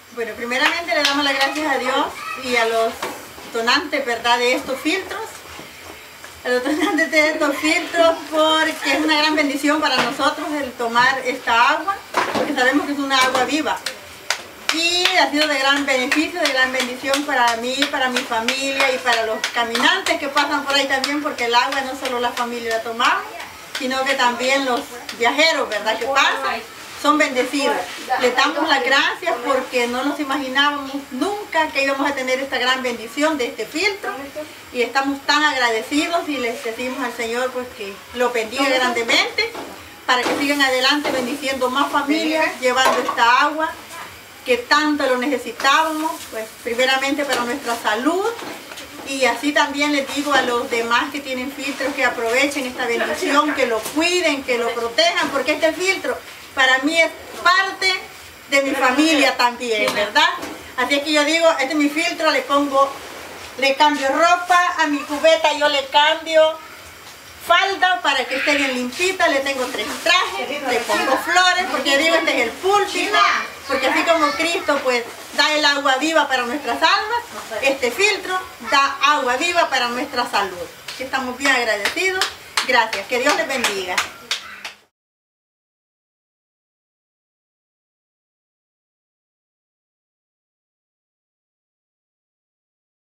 Bueno, primeramente le damos las gracias a Dios y a los donantes, ¿verdad?, de estos filtros. A los donantes de estos filtros, porque es una gran bendición para nosotros el tomar esta agua, porque sabemos que es una agua viva. Y ha sido de gran beneficio, de gran bendición para mí, para mi familia y para los caminantes que pasan por ahí también, porque el agua no solo la familia la tomamos, sino que también los viajeros, ¿verdad?, que pasan, son bendecidos. Les damos las gracias porque no nos imaginábamos nunca que íbamos a tener esta gran bendición de este filtro y estamos tan agradecidos y les decimos al Señor pues que lo bendiga grandemente para que sigan adelante bendiciendo más familias, llevando esta agua que tanto lo necesitábamos, pues primeramente para nuestra salud. Y así también les digo a los demás que tienen filtros que aprovechen esta bendición, que lo cuiden, que lo protejan, porque este filtro para mí es parte de mi familia también, ¿verdad? Así es que yo digo, este es mi filtro, le cambio ropa, a mi cubeta yo le cambio falda para que esté bien limpita, le tengo 3 trajes, le pongo flores, porque yo digo, este es el púlpito, porque así como Cristo pues da el agua viva para nuestras almas, este filtro da agua viva para nuestra salud. Estamos bien agradecidos. Gracias. Que Dios les bendiga.